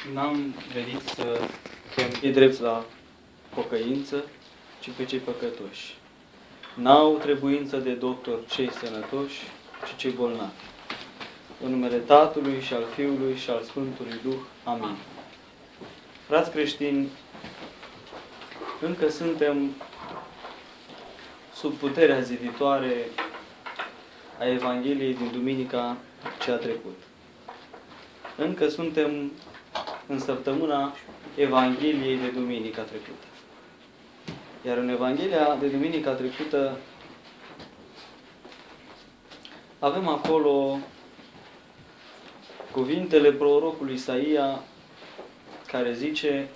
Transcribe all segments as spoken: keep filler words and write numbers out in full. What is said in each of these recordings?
n-am venit să chem cei drepți la pocăință, ci pe cei păcătoși. N-au trebuință de doctor cei sănătoși, ci cei bolnavi. În numele Tatălui și al Fiului și al Sfântului Duh. Amin. Frați creștini, încă suntem sub puterea ziditoare a Evangheliei din duminica ce a trecut. Încă suntem în săptămâna Evangheliei de duminica trecută. Iar în Evanghelia de duminica trecută avem acolo cuvintele prorocului Isaia, care zice: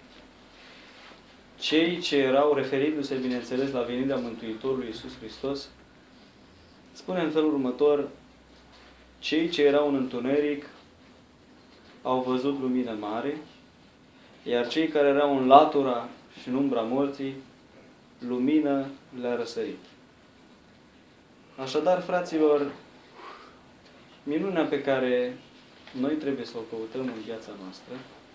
cei ce erau, referindu-se, bineînțeles, la venirea Mântuitorului Iisus Hristos, spune în felul următor: cei ce erau în întuneric au văzut lumină mare, iar cei care erau în latura și în umbra morții, lumină le-a răsărit. Așadar, fraților, minunea pe care noi trebuie să o căutăm în viața noastră,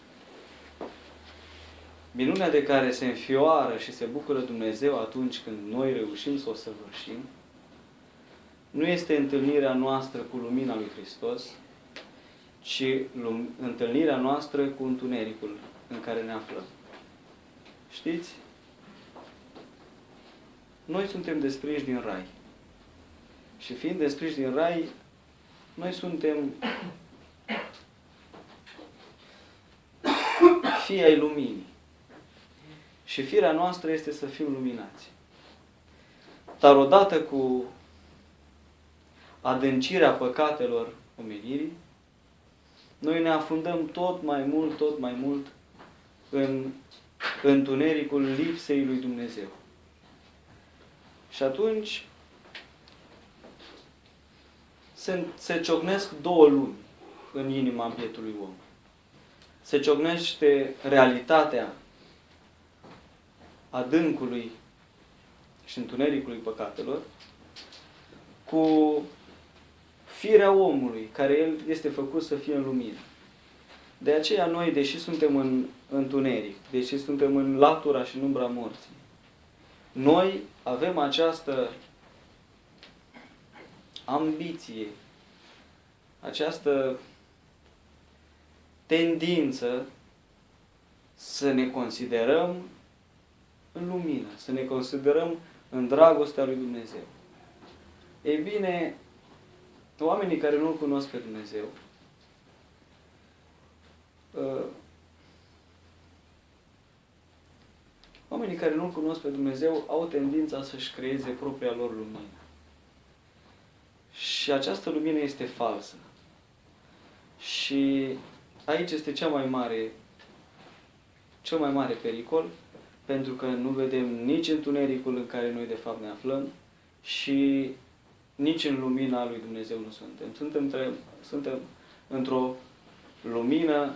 minunea de care se înfioară și se bucură Dumnezeu atunci când noi reușim să o săvârșim, nu este întâlnirea noastră cu lumina lui Hristos, ci întâlnirea noastră cu întunericul în care ne aflăm. Știți? Noi suntem despriși din rai. Și fiind despriși din rai, noi suntem fii ai luminii. Și firea noastră este să fim luminați. Dar odată cu adâncirea păcatelor omenirii, noi ne afundăm tot mai mult, tot mai mult în întunericul lipsei lui Dumnezeu. Și atunci se, se ciocnesc două lumi în inima bietului om. Se ciocnește realitatea adâncului și întunericului păcatelor cu firea omului, care el este făcut să fie în lumină. De aceea noi, deși suntem în întuneric, deși suntem în latura și în umbra morții, noi avem această ambiție, această tendință să ne considerăm în lumină, să ne considerăm în dragostea lui Dumnezeu. Ei bine, oamenii care nu-L cunosc pe Dumnezeu, oamenii care nu-L cunosc pe Dumnezeu au tendința să-și creeze propria lor lumină. Și această lumină este falsă. Și aici este cea mai mare, cel mai mare pericol, pentru că nu vedem nici întunericul în care noi de fapt ne aflăm și nici în lumina lui Dumnezeu nu suntem. Suntem, suntem într-o lumină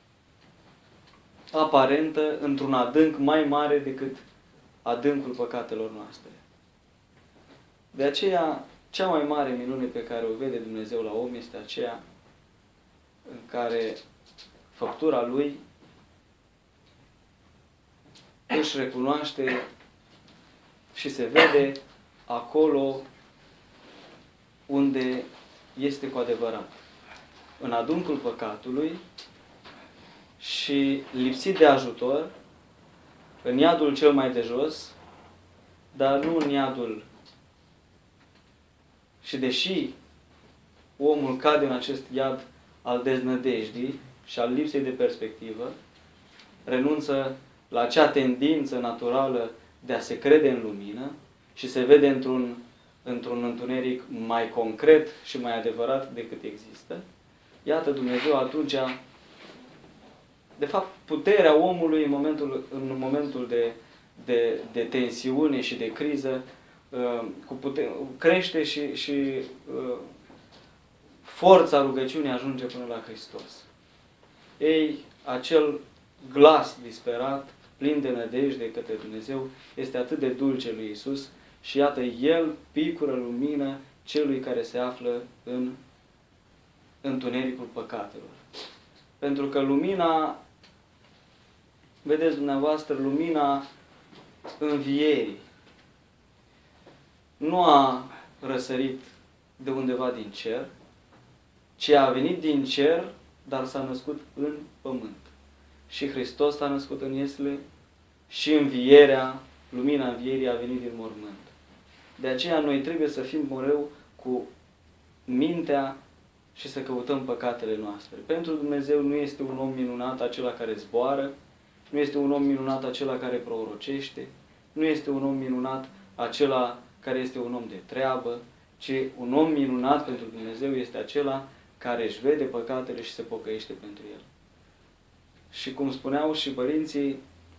aparentă, într-un adânc mai mare decât adâncul păcatelor noastre. De aceea, cea mai mare minune pe care o vede Dumnezeu la om este aceea în care făptura Lui își recunoaște și se vede acolo unde este cu adevărat. În adâncul păcatului și lipsit de ajutor, în iadul cel mai de jos, dar nu în iadul. Și deși omul cade în acest iad al deznădejdii și al lipsei de perspectivă, renunță la acea tendință naturală de a se crede în lumină și se vede într-un într-un întuneric mai concret și mai adevărat decât există, iată Dumnezeu atunci, de fapt, puterea omului în momentul, în momentul de, de, de tensiune și de criză cu putere, crește și, și forța rugăciunii ajunge până la Hristos. Ei, acel glas disperat, plin de nădejde către Dumnezeu, este atât de dulce lui Iisus și iată, El picură lumină celui care se află în întunericul păcatelor. Pentru că lumina, vedeți dumneavoastră, lumina învierii nu a răsărit de undeva din cer, ci a venit din cer, dar s-a născut în pământ. Și Hristos s-a născut în iesle și învierea, lumina învierii a venit din mormânt. De aceea noi trebuie să fim mereu cu mintea și să căutăm păcatele noastre. Pentru Dumnezeu nu este un om minunat acela care zboară, nu este un om minunat acela care prorocește, nu este un om minunat acela care este un om de treabă, ci un om minunat pentru Dumnezeu este acela care își vede păcatele și se pocăiește pentru el. Și cum spuneau și părinții,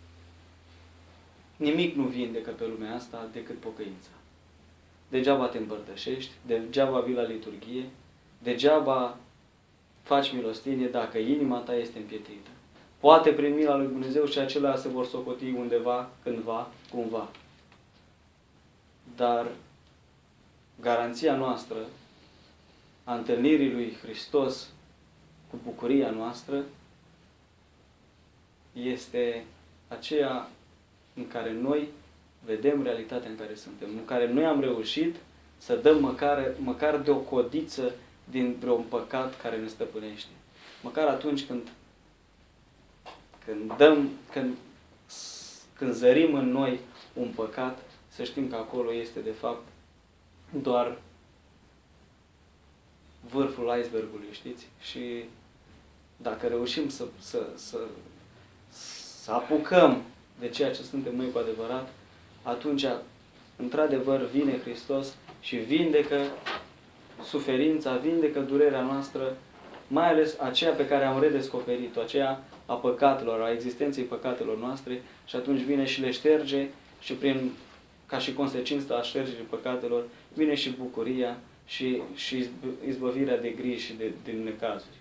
nimic nu vindecă pe lumea asta decât pocăința. Degeaba te împărtășești, degeaba vii la liturghie, degeaba faci milostenie dacă inima ta este împietриtă. Poate prin mila lui Dumnezeu și acelea se vor socoti undeva, cândva, cumva. Dar garanția noastră a întâlnirii lui Hristos cu bucuria noastră este aceea în care noi vedem realitatea în care suntem, în care noi am reușit să dăm măcar, măcar de o codiță din vreun păcat care ne stăpânește. Măcar atunci când, când dăm, când, când zărim în noi un păcat, să știm că acolo este de fapt doar vârful icebergului, știți? Și dacă reușim să, să, să, să apucăm de ceea ce suntem noi cu adevărat, atunci, într-adevăr, vine Hristos și vindecă suferința, vindecă durerea noastră, mai ales aceea pe care am redescoperit-o, aceea a păcatelor, a existenței păcatelor noastre, și atunci vine și le șterge și prin, ca și consecință a ștergerii păcatelor, vine și bucuria și, și izbăvirea de griji și de, de necazuri.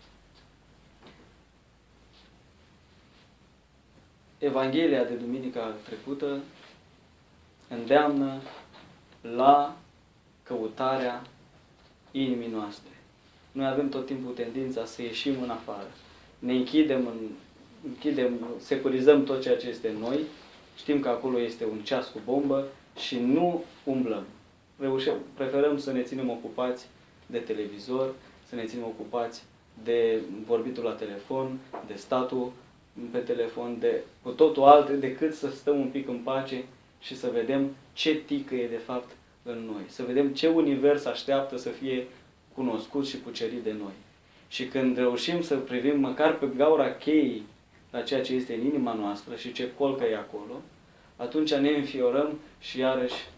Evanghelia de duminica trecută îndeamnă la căutarea inimii noastre. Noi avem tot timpul tendința să ieșim în afară. Ne închidem, în, închidem, securizăm tot ceea ce este în noi, știm că acolo este un ceas cu bombă și nu umblăm. Reușim, preferăm să ne ținem ocupați de televizor, să ne ținem ocupați de vorbitul la telefon, de statul pe telefon, de cu totul alte, decât să stăm un pic în pace și să vedem ce tică e de fapt în noi. Să vedem ce univers așteaptă să fie cunoscut și cucerit de noi. Și când reușim să privim măcar pe gaura cheii la ceea ce este în inima noastră și ce colcă e acolo, atunci ne înfiorăm și iarăși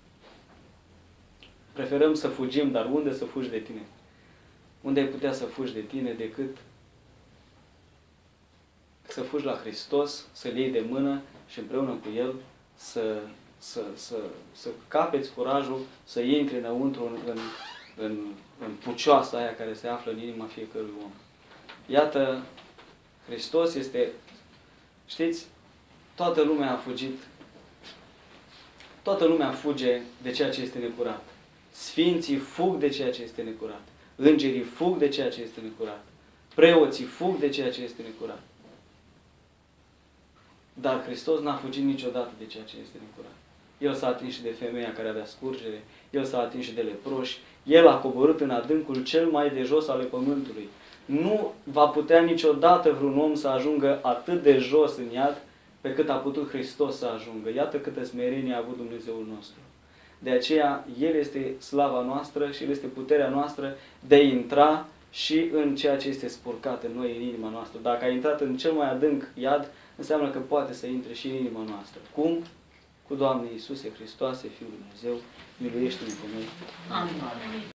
preferăm să fugim, dar unde să fugi de tine? Unde ai putea să fugi de tine decât să fugi la Hristos, să-L iei de mână și împreună cu El să, să, să, să capeți curajul, să intri înăuntru în, în, în, în pucioasa aia care se află în inima fiecărui om. Iată, Hristos este, știți, toată lumea a fugit, toată lumea fuge de ceea ce este necurat. Sfinții fug de ceea ce este necurat. Îngerii fug de ceea ce este necurat. Preoții fug de ceea ce este necurat. Dar Hristos n-a fugit niciodată de ceea ce este necurat. El s-a atins și de femeia care avea scurgere, El s-a atins și de leproși, El a coborât în adâncul cel mai de jos ale pământului. Nu va putea niciodată vreun om să ajungă atât de jos în iad pe cât a putut Hristos să ajungă. Iată câtă smerenie a avut Dumnezeul nostru. De aceea, El este slava noastră și El este puterea noastră de a intra și în ceea ce este spurcat în noi, în inima noastră. Dacă a intrat în cel mai adânc iad, înseamnă că poate să intre și în inima noastră. Cum? Cu Doamne Iisuse Hristoase, Fiul lui Dumnezeu, miluiește-ne pe noi. Amin.